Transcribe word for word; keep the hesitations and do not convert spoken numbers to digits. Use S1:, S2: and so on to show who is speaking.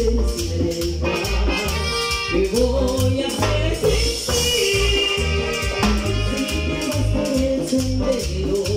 S1: desierta. ¿Qué voy a hacer sin ti? Si te vas por el sendero